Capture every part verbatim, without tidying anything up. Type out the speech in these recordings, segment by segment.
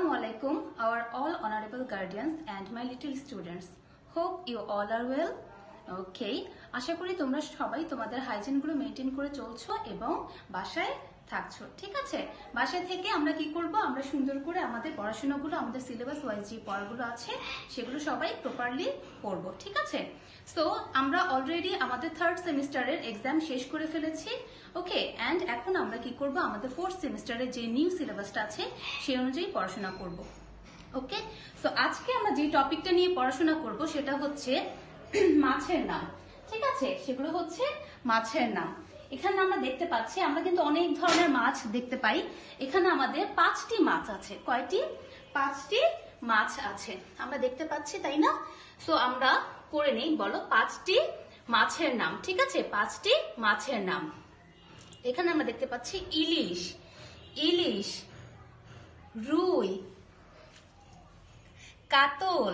Assalamualaikum, our all honorable guardians and my little students. Hope you all are well. Okay, আশা করি তোমরা সবাই তোমাদের hygiene গুলো maintain করে চলছো এবং বাসায় থাকছো। ঠিক আছে, বাসায় থেকে আমরা কি করব, আমরা সুন্দর করে আমাদের পড়াশোনাগুলো, আমাদের সিলেবাস ওয়াইজ যে পড়াগুলো আছে সেগুলো সবাই প্রপারলি পড়ব। ঠিক আছে, সো আমরা অলরেডি আমাদের থার্ড সেমিস্টারের এক্সাম শেষ করে ফেলেছি। ওকে, অ্যান্ড এখন আমরা কি করব, আমাদের ফোর্থ সেমিস্টারের যে নিউ সিলেবাসটা আছে সেই অনুযায়ী পড়াশোনা করব। ওকে, সো আজকে আমরা যে টপিকটা নিয়ে পড়াশোনা করব সেটা হচ্ছে মাছের নাম। ঠিক আছে, সেগুলো হচ্ছে মাছের নাম। এখানে আমরা দেখতে পাচ্ছি, আমরা কিন্তু অনেক ধরনের মাছ দেখতে পাই। এখানে আমাদের পাঁচটি মাছ আছে। কয়টি? পাঁচটি মাছ আছে আমরা দেখতে পাচ্ছি, তাই না? সো আমরা করে নেই, বলো পাঁচটি মাছের নাম। ঠিক আছে, পাঁচটি মাছের নাম। এখানে আমরা দেখতে পাচ্ছি ইলিশ, ইলিশ, রুই, কাতল,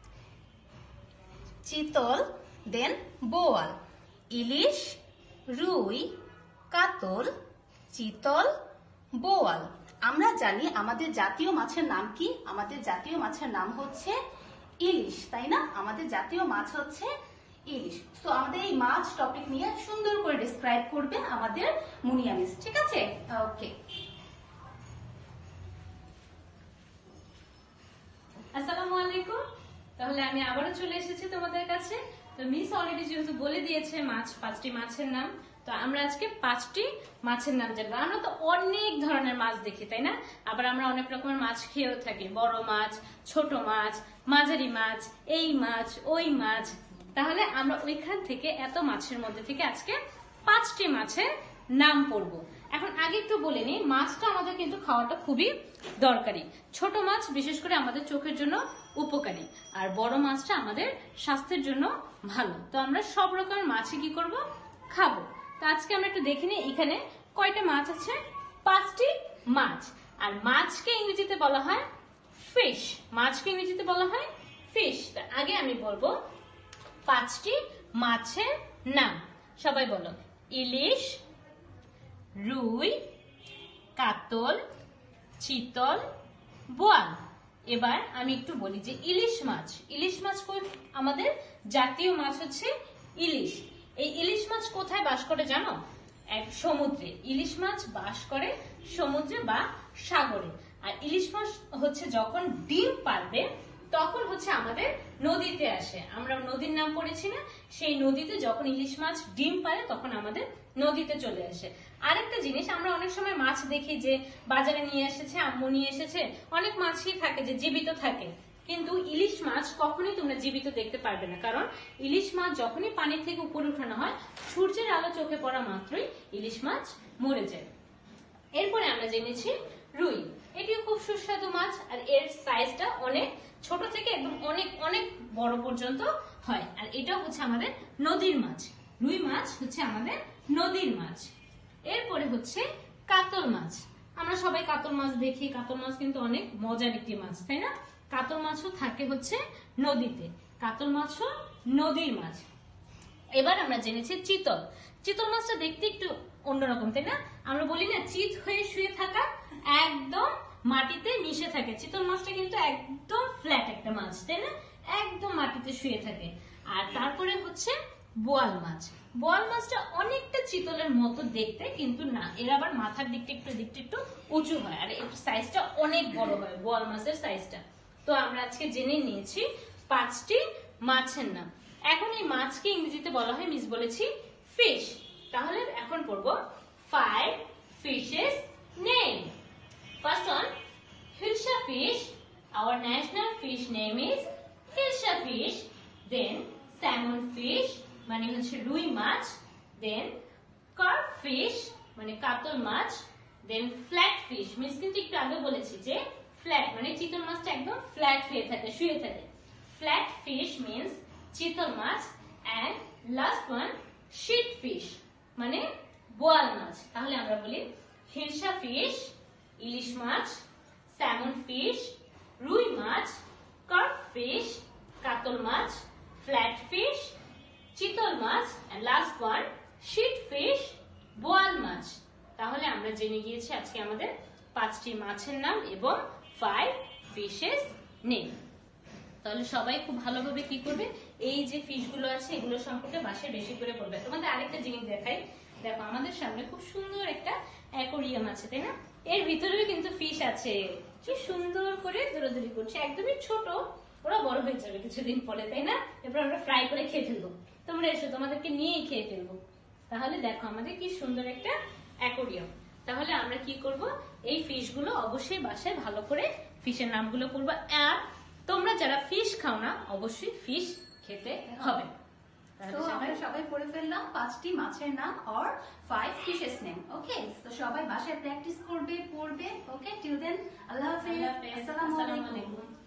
চিতল, দেন বোয়াল। ইলিশ, রুই, কাতল, চিতল, বোয়াল। আমরা জানি আমাদের জাতীয় মাছের নাম কি? আমাদের জাতীয় মাছের নাম হচ্ছে ইলিশ, তাই না? আমাদের জাতীয় মাছ হচ্ছে ইলিশ। তো আমাদের এই মাছ টপিক নিয়ে সুন্দর করে ডিসক্রাইব করবে আমাদের মুনিয়া মিস। ঠিক আছে, ওকে। আসসালামু আলাইকুম। তাহলে আমি আবারও চলে এসেছি তোমাদের কাছে। তো মিস অলরেডি যেহেতু বলে দিয়েছে মাছ, পাঁচটি মাছের নাম, তো আমরা আজকে পাঁচটি মাছের নাম জানবো। আমরা তো অনেক ধরনের মাছ দেখি, তাই না? আবার আমরা অনেক রকমের মাছ খেয়েও থাকি, বড় মাছ, ছোট মাছ, মাঝারি মাছ, এই মাছ, ওই মাছ। তাহলে আমরা ওইখান থেকে এত মাছের মধ্যে থেকে আজকে পাঁচটি মাছের নাম পড়বো। এখন আগে একটু বলে নিই, মাছটা আমাদের কিন্তু খাওয়াটা খুবই দরকারি। ছোট মাছ বিশেষ করে আমাদের চোখের জন্য উপকারী, আর বড় মাছটা আমাদের স্বাস্থ্যের জন্য ভালো। তো আমরা সব রকমের মাছই কি করব, খাবো। তো আজকে আমরা একটু দেখে নিই এখানে কয়টা মাছ আছে। পাঁচটি মাছ। আর মাছকে ইংরেজিতে বলা হয় ফিশ। মাছকে ইংরেজিতে বলা হয় ফিশ। আগে আমি বলবো পাঁচটি মাছের নাম। সবাই বলো, ইলিশ, রুই, কাতল, চিতল, বোয়াল। এবার আমি একটু বলি যে ইলিশ মাছ, ইলিশ মাছ আমাদের জাতীয় মাছ হচ্ছে ইলিশ। এই ইলিশ মাছ কোথায় বাস করে জানো? এক সমুদ্রে। ইলিশ মাছ বাস করে সমুদ্রে বা সাগরে। আর ইলিশ মাছ হচ্ছে যখন ডিম পারবে তখন হচ্ছে আমাদের নদীতে আসে। আমরা নদীর নাম পড়েছি না, সেই নদীতে যখন ইলিশ মাছ ডিম পারে তখন আমাদের নদীতে চলে আসে। আরেকটা জিনিস, আমরা অনেক সময় মাছ দেখি যে বাজারে নিয়ে এসেছে, আম্মু নিয়ে এসেছে, অনেক মাছই থাকে যে জীবিত থাকে। কিন্তু ইলিশ মাছ কখনোই তোমরা জীবিত দেখতে পারবে না, কারণ ইলিশ মাছ যখনই পানির থেকে উপরে উঠানো হয়, সূর্যের আলো চোখে পড়া মাত্রই ইলিশ মাছ মরে যায়। এরপরে আমরা জেনেছি রুই। এটিও খুব সুস্বাদু মাছ, আর এর সাইজটা অনেক ছোট থেকে একদম অনেক অনেক বড় পর্যন্ত হয়। আর এটাও হচ্ছে আমাদের নদীর মাছ। রুই মাছ হচ্ছে আমাদের নদীর মাছ। এরপরে হচ্ছে কাতল মাছ। আমরা সবাই কাতল মাছ দেখি, কাতল মাছ কিন্তু অনেক মজার একটি মাছ, তাই না? কাতল মাছও থাকে হচ্ছে নদীতে। কাতল মাছও নদীর মাছ। এবার আমরা জেনেছি চিতল। চিতল মাছটা দেখতে একটু অন্যরকম, তাই না? আমরা বলি না চিত হয়ে শুয়ে থাকা, একদম মাটিতে মিশে থাকে। চিতল মাছটা কিন্তু একদম ফ্ল্যাট একটা মাছ, তাই না? একদম মাটিতে শুয়ে থাকে। আর তারপরে হচ্ছে বোয়াল মাছ। বোয়াল মাছটা অনেকটা চিতলের মতো দেখতে, কিন্তু না, এর আবার মাথার দিকটা একটু দিকটা একটু উঁচু হয়, আর এর সাইজটা অনেক বড় হয় বোয়াল মাছের সাইজটা। তো আমরা আজকে জেনে নিয়েছি পাঁচটি মাছের নাম। এখন এই মাছকে ইংরেজিতে বলা হয়, মিস বলেছি, ফিশ। তাহলে এখন পড়বো five fishes name. First one, Hilsa fish. Our national fish name is Hilsa fish. Then salmon fish, মানে হচ্ছে রুই মাছ। Then carp fish, মানে কাতল মাছ। Then flat fish, মিস কিন্তু একটু আগে বলেছি যে ফ্ল্যাট মানে চিতল মাছটা একদম ফ্ল্যাট হয়ে থাকে, শুয়ে থাকে। Flat fish means চিতল মাছ। And last one, sheat fish, মানে বোয়াল মাছ। তাহলে আমরা বলি হিলসা ফিশ, ইলিশ মাছ, স্যামন ফিশ, রুই মাছ, কার্প ফিশ, কাতল মাছ, ফ্ল্যাট ফিশ, চিতল মাছ, and last one sheat fish, বোয়াল মাছ। তাহলে আমরা জেনে গিয়েছি আজকে আমাদের পাঁচটি মাছের নাম এবং ফাইভ ফিশেস নেম। তাহলে সবাই খুব ভালোভাবে কি করবে, এই যে ফিশগুলো আছে এগুলো সম্পর্কে বাসায় বেশি করে পড়বে। তোমাদের আরেকটা জিনিস দেখাই, দেখো আমাদের সামনে খুব সুন্দর একটা অ্যাকোরিয়াম আছে, তাই না? এর ভিতরেও কিন্তু ফিশ আছে, কি সুন্দর করে দৌড়াদৌড়ি করছে, একদমই ছোট, ওরা বড় হয়ে যাবে কিছুদিন পরে, তাই না? এরপর আমরা ফ্রাই করে খেয়ে ফেলবো। তোমরা এসো, তোমাদেরকে নিয়েই খেয়ে ফেলবো। তাহলে দেখো আমাদের কি সুন্দর একটা অ্যাকোরিয়াম। তাহলে আমরা কি করব, এই ফিশগুলো অবশ্যই বাসায় ভালো করে ফিশের নামগুলো পড়বো। আর তোমরা যারা ফিশ খাও না অবশ্যই ফিশ খেতে হবে। তো আমরা সবাই পড়ে ফেললাম পাঁচটি মাছের নাম or five fishes name. Okay, তো সবাই বাসায় প্র্যাকটিস করবে, পড়বে। ওকে, টিল দেন আল্লাহ হাফেজ, আসসালামু আলাইকুম।